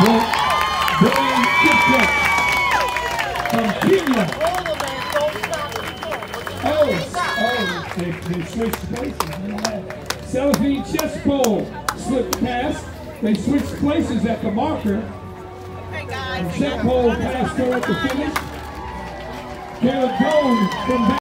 Brian Kipchak from Kenya. They switched places. Cellophane Chespole slipped past. They switched places at the marker. And Chespole passed her at the finish. Caleb Jones from